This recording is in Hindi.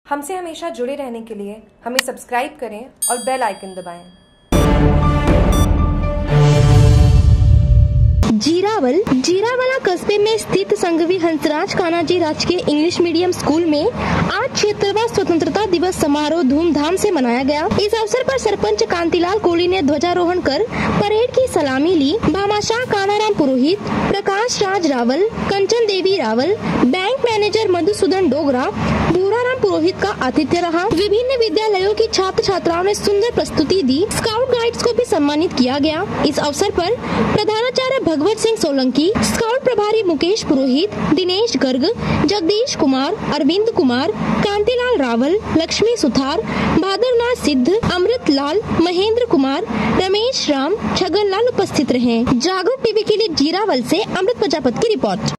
हमसे हमेशा जुड़े रहने के लिए हमें सब्सक्राइब करें और बेल आइकन दबाएं। जीरावाला कस्बे में स्थित संघवी हंसराज कान्हाजी राजकीय इंग्लिश मीडियम स्कूल में आज 76वां स्वतंत्रता दिवस समारोह धूमधाम से मनाया गया। इस अवसर पर सरपंच कांतिलाल कोहली ने ध्वजारोहण कर परेड की सलामी ली। भामाशाह कान्हाराम पुरोहित, प्रकाश राज रावल, कंचन देवी रावल, बैंक मैनेजर मधुसूदन डोगरा, भूराराम पुरोहित का आतिथ्य रहा। विभिन्न विद्यालयों की छात्र छात्राओं ने सुंदर प्रस्तुति दी। स्काउट गाइड्स को भी सम्मानित किया गया। इस अवसर पर प्रधानाचार्य भगवत सिंह सोलंकी, स्काउट प्रभारी मुकेश पुरोहित, दिनेश गर्ग, जगदीश कुमार, अरविंद कुमार, कांतिलाल रावल, लक्ष्मी सुथार, भादरनाथ सिद्ध, अमृत लाल, महेंद्र कुमार, रमेश राम, छगन लाल उपस्थित रहे। जागरूक टीवी के लिए जीरावल से अमृत प्रजापति की रिपोर्ट।